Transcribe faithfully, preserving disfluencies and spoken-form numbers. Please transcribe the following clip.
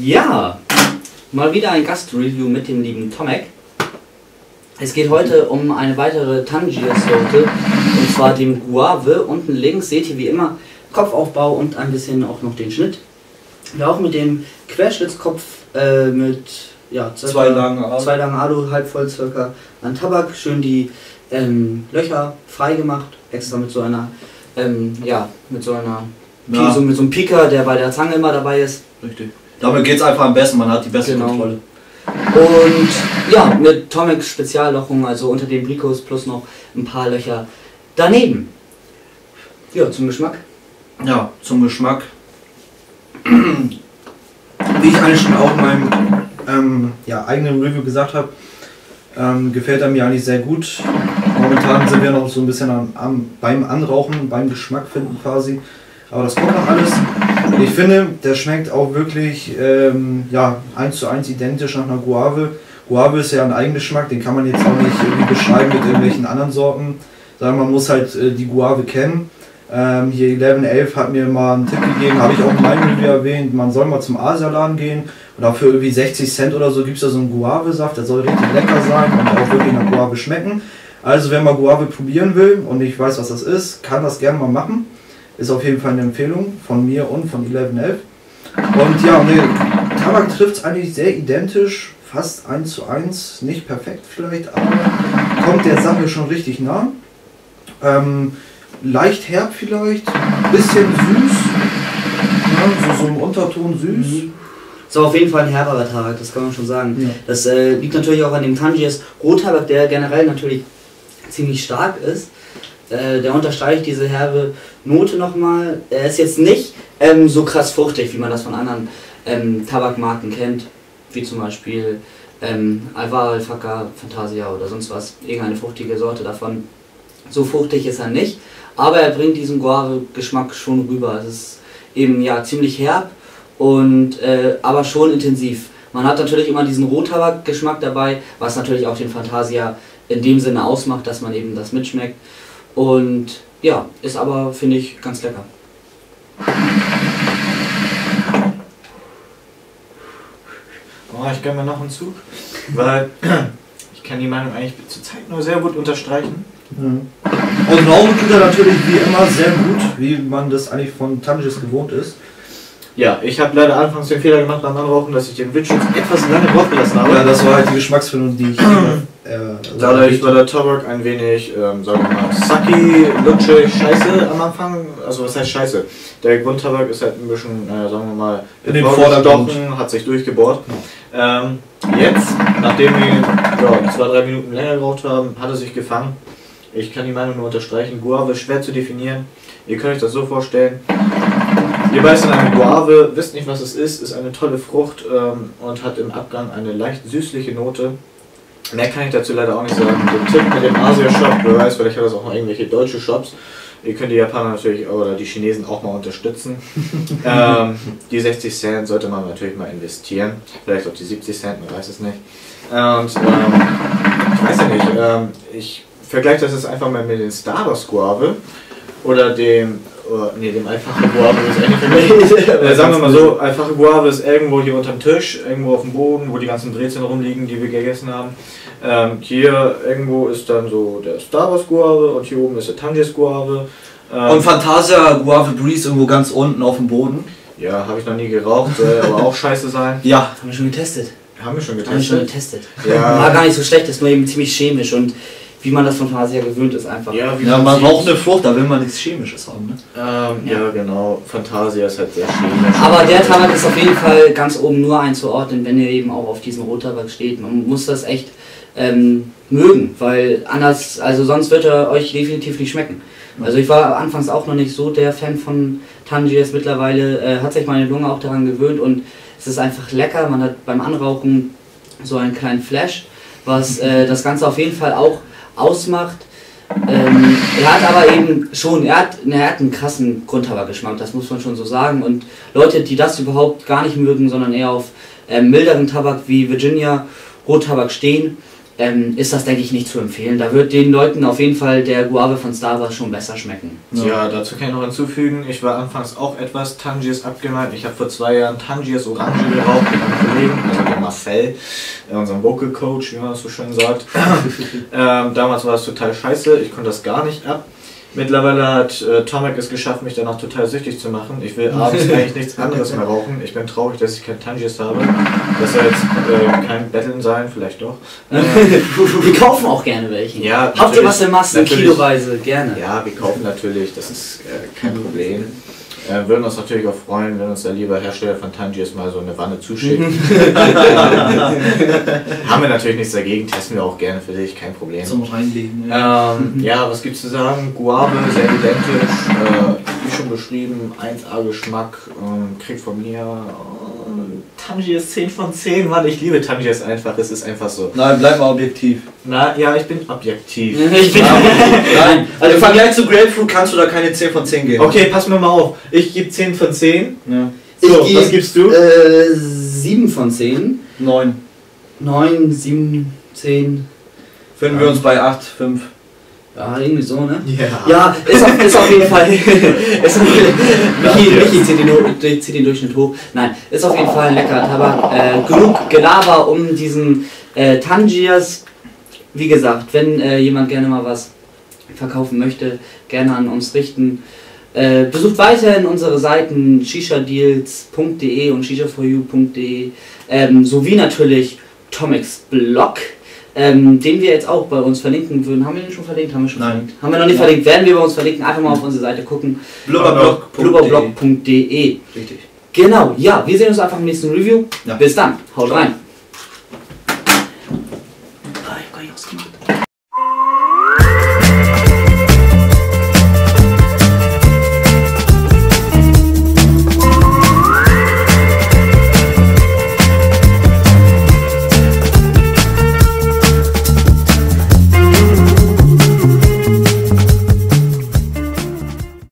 Ja, mal wieder ein Gastreview mit dem lieben Tomek. Es geht heute um eine weitere Tangier-Sorte, und zwar dem Guave. Unten links seht ihr wie immer Kopfaufbau und ein bisschen auch noch den Schnitt. Wir auch mit dem Querschnittskopf äh, mit ja, circa zwei langen Alu, zwei lange Alu, halb voll circa an Tabak, schön die ähm, Löcher frei gemacht, extra mit so einer, ähm, ja, mit so einer, ja. so, mit so einem Pieker, der bei der Zange immer dabei ist. Richtig. Damit geht es einfach am besten, man hat die beste Genau. Kontrolle. Und ja, mit Tomek Speziallochung, also unter den Bricos plus noch ein paar Löcher daneben. Ja, zum Geschmack. Ja, zum Geschmack. Wie ich eigentlich schon auch in meinem ähm, ja, eigenen Review gesagt habe, ähm, gefällt er mir eigentlich sehr gut. Momentan sind wir noch so ein bisschen am, am, beim Anrauchen, beim Geschmack finden quasi. Aber das kommt noch alles. Ich finde, der schmeckt auch wirklich ähm, ja, eins zu eins identisch nach einer Guave. Guave ist ja ein Eigengeschmack, den kann man jetzt auch nicht irgendwie beschreiben mit irgendwelchen anderen Sorten. Sondern man muss halt äh, die Guave kennen. Ähm, hier elf elf hat mir mal einen Tipp gegeben, habe ich auch in meinem Review erwähnt, man soll mal zum Asialaden gehen und dafür irgendwie sechzig Cent oder so gibt es da so einen Guave-Saft, der soll richtig lecker sein und auch wirklich nach Guave schmecken. Also wenn man Guave probieren will und ich weiß, was das ist, kann das gerne mal machen. Ist auf jeden Fall eine Empfehlung von mir und von elf elf. Und ja, ne, Tabak trifft es eigentlich sehr identisch, fast eins zu eins, nicht perfekt vielleicht, aber kommt der Sache schon richtig nah. Ähm, leicht herb vielleicht, bisschen süß, ja, so, so im Unterton süß. Mhm. Ist auf jeden Fall ein herberer Tabak, das kann man schon sagen. Ja. Das äh, liegt natürlich auch an dem Tangiers Rottabak, der generell natürlich ziemlich stark ist. Äh, der unterstreicht diese herbe Note nochmal. Er ist jetzt nicht ähm, so krass fruchtig, wie man das von anderen ähm, Tabakmarken kennt, wie zum Beispiel ähm, Alvar, Alfaka, Fantasia oder sonst was, irgendeine fruchtige Sorte davon. So fruchtig ist er nicht, aber er bringt diesen Guave-Geschmack schon rüber. Es ist eben ja ziemlich herb und äh, aber schon intensiv. Man hat natürlich immer diesen Rottabak-Geschmack dabei, was natürlich auch den Fantasia in dem Sinne ausmacht, dass man eben das mitschmeckt. Und ja, ist aber, finde ich, ganz lecker. Oh, ich gönne mir noch einen Zug, weil ich kann die Meinung eigentlich zurzeit nur sehr gut unterstreichen. Mhm. Und rauchen tut er natürlich wie immer sehr gut, wie man das eigentlich von Tangiers gewohnt ist. Ja, ich habe leider anfangs den Fehler gemacht beim Anrauchen, dass ich den Windschutz etwas lange drauf gelassen habe. Ja, das war halt die Geschmacksfindung, die ich... äh, Dadurch war der Tabak ein wenig, ähm, sagen wir mal, sucky, lutschig, scheiße am Anfang. Also was heißt scheiße? Der Grundtabak ist halt ein bisschen, äh, sagen wir mal, in den Vordergrund, hat sich durchgebohrt. Ähm, jetzt, nachdem wir ja, zwei, drei Minuten länger geraucht haben, hat er sich gefangen. Ich kann die Meinung nur unterstreichen. Guave ist schwer zu definieren. Ihr könnt euch das so vorstellen. Ihr beißt in eine Guave, wisst nicht was es ist, ist eine tolle Frucht ähm, und hat im Abgang eine leicht süßliche Note. Mehr kann ich dazu leider auch nicht sagen. Der Tipp mit dem Asia-Shop, wer weiß, vielleicht hat das auch noch irgendwelche deutsche Shops. Ihr könnt die Japaner natürlich oder die Chinesen auch mal unterstützen. ähm, die sechzig Cent sollte man natürlich mal investieren. Vielleicht auch die siebzig Cent, man weiß es nicht. Und ähm, ich weiß ja nicht, ähm, ich vergleiche das jetzt einfach mal mit den Star Wars Guave oder dem, oh, nee, dem einfachen Guave ist eigentlich vergleichen. äh, sagen wir mal so, einfache Guave ist irgendwo hier unterm Tisch, irgendwo auf dem Boden, wo die ganzen Brezeln rumliegen, die wir gegessen haben. Ähm, hier irgendwo ist dann so der Star Wars Guave und hier oben ist der Tangiers Guave. Ähm, und Fantasia Guave Breeze irgendwo ganz unten auf dem Boden. Ja, habe ich noch nie geraucht, soll aber auch scheiße sein. Ja, haben wir schon getestet. Haben wir schon getestet? Haben wir schon getestet. Ja. War gar nicht so schlecht, ist nur eben ziemlich chemisch und wie man das von Fantasia gewöhnt ist einfach. Ja, wie ja, man, man raucht eine Frucht, da will man nichts Chemisches haben, ne? Ähm, ja. Ja. ja, genau. Fantasia ist halt sehr chemisch. Aber der Tabak ist auf jeden Fall ganz oben nur einzuordnen, wenn ihr eben auch auf diesen Rottabak steht. Man muss das echt ähm, mögen, weil anders, also sonst wird er euch definitiv nicht schmecken. Also ich war anfangs auch noch nicht so der Fan von Tangiers, mittlerweile äh, hat sich meine Lunge auch daran gewöhnt und es ist einfach lecker, man hat beim Anrauchen so einen kleinen Flash, was äh, das Ganze auf jeden Fall auch ausmacht. Ähm, er hat aber eben schon, er hat, er hat einen krassen Grundtabakgeschmack, das muss man schon so sagen. Und Leute, die das überhaupt gar nicht mögen, sondern eher auf ähm, milderen Tabak wie Virginia Rottabak stehen, ähm, ist das, denke ich, nicht zu empfehlen. Da wird den Leuten auf jeden Fall der Guave von Star Wars schon besser schmecken. Ja, ja, dazu kann ich noch hinzufügen, ich war anfangs auch etwas Tangiers abgeneigt. Ich habe vor zwei Jahren Tangiers Orange geraucht mit einem Kollegen, also der Marcel, unserem Vocal Coach, wie man das so schön sagt. ähm, damals war es total scheiße, ich konnte das gar nicht ab. Mittlerweile hat äh, Tomek es geschafft, mich danach total süchtig zu machen. Ich will abends eigentlich nichts anderes mehr rauchen. Ich bin traurig, dass ich kein Tangiers habe. Das soll jetzt äh, kein Betteln sein, vielleicht doch. Äh, wir kaufen auch gerne welche. Ja, habt ihr was in Massen, kiloweise? Gerne. Ja, wir kaufen natürlich, das ist äh, kein Problem. Äh, würden uns natürlich auch freuen, wenn uns der liebe Hersteller von Tangiers mal so eine Wanne zuschickt. Haben wir natürlich nichts dagegen, testen wir auch gerne für dich, kein Problem. Zum Reinlegen. Ja, ähm, ja was gibt's zu sagen? Guave, sehr identisch, äh, wie schon beschrieben, eins A Geschmack, äh, kriegt von mir äh, Tangiers zehn von zehn, Mann, ich liebe Tangiers einfach, es ist einfach so. Nein, bleib mal objektiv. Na ja, ich bin objektiv. Ich bin Nein, also im Vergleich zu Grapefruit kannst du da keine zehn von zehn geben. Okay, pass mir mal auf, ich gebe zehn von zehn. Ja. So, ich was gibst du? Äh, sieben von zehn. neun. neun, sieben, zehn. Finden wir uns bei acht, fünf. Ja, irgendwie so, ne? Ja. Ja, ist auf, ist auf jeden Fall. ist auf, Michi, Michi zieht, den, zieht den Durchschnitt hoch. Nein, ist auf jeden Fall ein leckerer Tabak. Äh, genug Gelaber um diesen äh, Tangiers. Wie gesagt, wenn äh, jemand gerne mal was verkaufen möchte, gerne an uns richten. Äh, besucht weiterhin unsere Seiten shishadeals punkt de und shisha for you punkt de ähm, sowie natürlich Tomeks Blog. Ähm, den wir jetzt auch bei uns verlinken würden. Haben wir den schon verlinkt? Haben wir schon Nein. verlinkt? Haben wir noch nicht Nein. verlinkt? Werden wir bei uns verlinken. Einfach mal auf unsere Seite gucken. blubberblog punkt de. blubberblog punkt de. Richtig. Genau, ja, wir sehen uns einfach im nächsten Review. Ja. Bis dann. Haut rein. Ah, ich hab gar nicht ausgemacht.